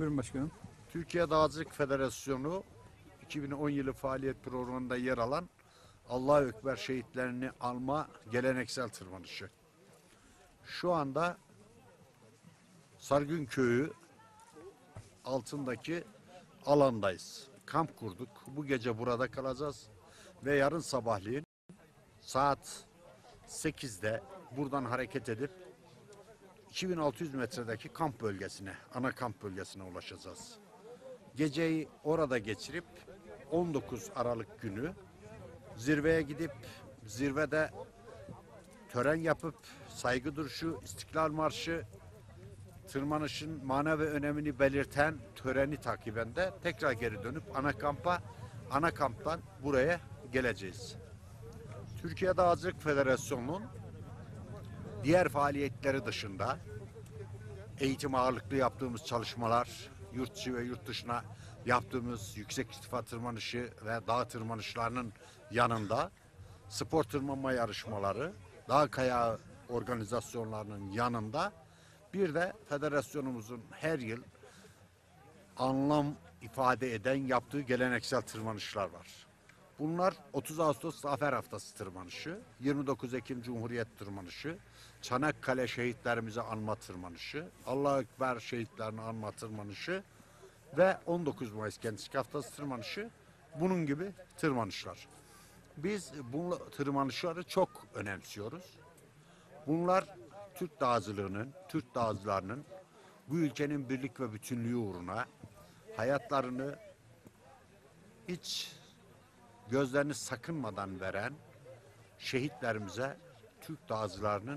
Buyurun başkanım. Türkiye Dağcılık Federasyonu 2010 yılı faaliyet programında yer alan Allahu Ekber şehitlerini alma geleneksel tırmanışı. Şu anda Sargın Köyü altındaki alandayız. Kamp kurduk. Bu gece burada kalacağız ve yarın sabahleyin saat 8'de buradan hareket edip 2600 metredeki kamp bölgesine, ana kamp bölgesine ulaşacağız. Geceyi orada geçirip 19 Aralık günü zirveye gidip zirvede tören yapıp saygı duruşu, İstiklal Marşı, tırmanışın manevi önemini belirten töreni takiben de tekrar geri dönüp ana kamptan buraya geleceğiz. Türkiye Dağcılık Federasyonu'nun diğer faaliyetleri dışında eğitim ağırlıklı yaptığımız çalışmalar, yurt içi ve yurt dışına yaptığımız yüksek irtifa tırmanışı ve dağ tırmanışlarının yanında spor tırmanma yarışmaları, dağ kayağı organizasyonlarının yanında bir de federasyonumuzun her yıl anlam ifade eden yaptığı geleneksel tırmanışlar var. Bunlar 30 Ağustos Zafer Haftası tırmanışı, 29 Ekim Cumhuriyet tırmanışı, Çanakkale şehitlerimizi anma tırmanışı, Allahu Ekber şehitlerini anma tırmanışı ve 19 Mayıs Gençlik Haftası tırmanışı, bunun gibi tırmanışlar. Biz bu tırmanışları çok önemsiyoruz. Bunlar Türk dağcılarının bu ülkenin birlik ve bütünlüğü uğruna hayatlarını hiç gözlerini sakınmadan veren şehitlerimize Türk dağcılarının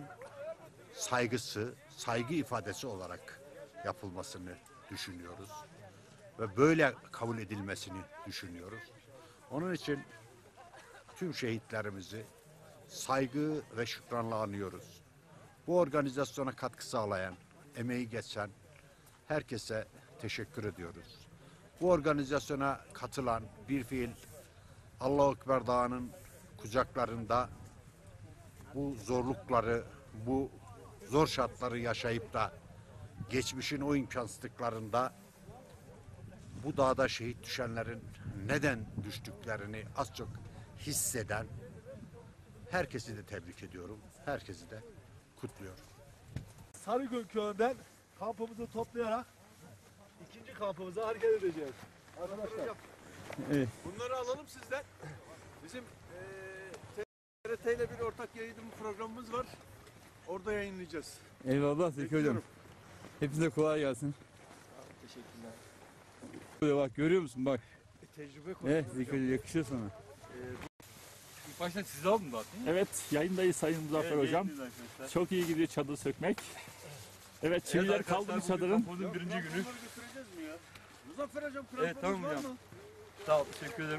saygı ifadesi olarak yapılmasını düşünüyoruz. Ve böyle kabul edilmesini düşünüyoruz. Onun için tüm şehitlerimizi saygı ve şükranla anıyoruz. Bu organizasyona katkı sağlayan, emeği geçen herkese teşekkür ediyoruz. Bu organizasyona katılan bir fiil Allahu Ekber Dağı'nın kucaklarında bu zorlukları, bu zor şartları yaşayıp da geçmişin o imkansızlıklarında bu dağda şehit düşenlerin neden düştüklerini az çok hisseden herkesi de tebrik ediyorum. Herkesi de kutluyorum. Sarıgöl köyünden kampımızı toplayarak ikinci kampımıza hareket edeceğiz. Arkadaşlar. Evet. Bunları alalım sizden. Bizim TRT ile bir ortak yayın programımız var. Orada yayınlayacağız. Eyvallah Zeki Hocam. Hepinize kolay gelsin. Teşekkürler. Böyle bak görüyor musun bak. Tecrübe Evet Zeki Hocam yakışıyor sana. İlk başta sizi aldım zaten. Evet, yayındayız Sayın Muzaffer Hocam. Çok iyi gidiyor çadır sökmek. Evet, çiviler kaldı mı çadırın? Kampımızın birinci günü. Götüreceğiz mi ya? Muzaffer hocam Evet tamam hocam. Sağ ol, teşekkür ederim.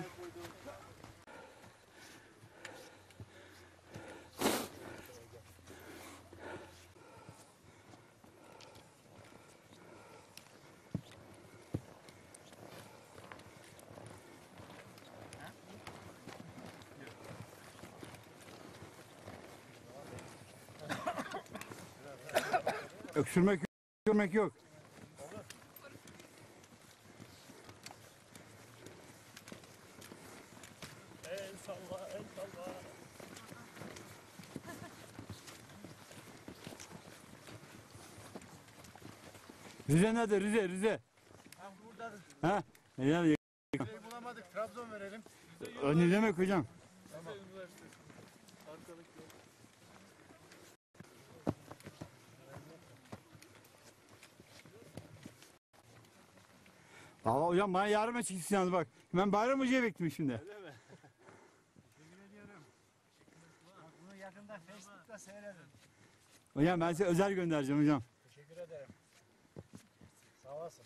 Öksürmek yok. El salla, el salla. Rize nerede? Rize. Buradadır. Ha? Yani Bulamadık. Trabzon verelim. ne demek hocam? Valla hocam bana yardım çıksın yalnız bak. Ben Bayram Hoca'ya bekliyorum şimdi. Öyle mi? Teşekkür ediyorum. Bak bunu yakında Facebook'ta seyredin. Hocam ben size özel göndereceğim hocam. Teşekkür ederim. Sağ olasın.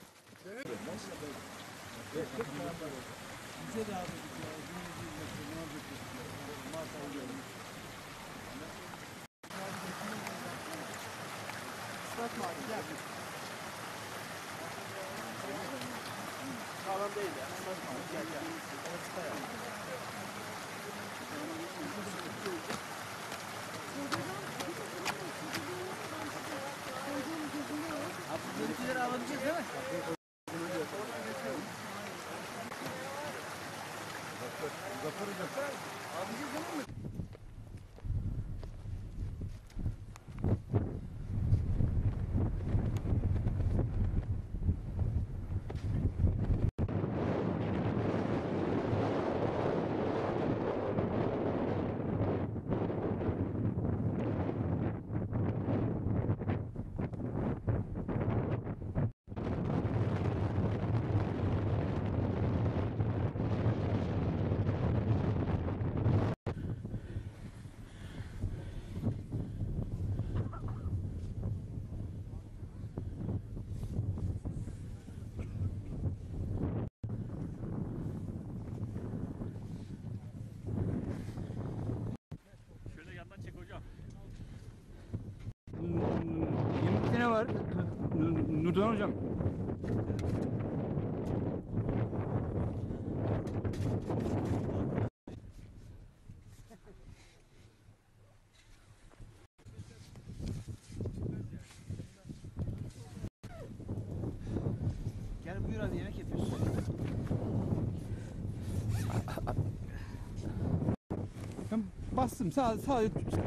Bize de abi. Şöyle yandan çek hocam. Yemekte ne var? Nurdan hocam. Gel buyur hadi yemek yapıyoruz. Ben bastım sadece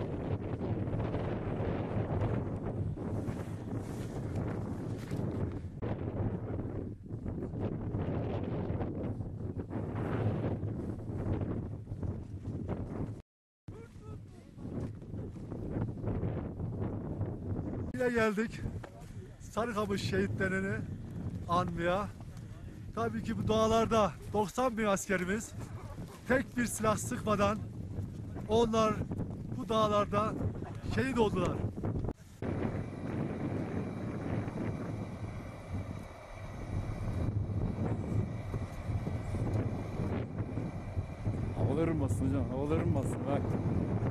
Yine geldik. Sarıkamış şehitlerini anmaya. Tabii ki bu dağlarda 90 bin askerimiz tek bir silah sıkmadan onlar bu dağlarda şehit oldular. havalarım basın hocam, havalarım basın bak.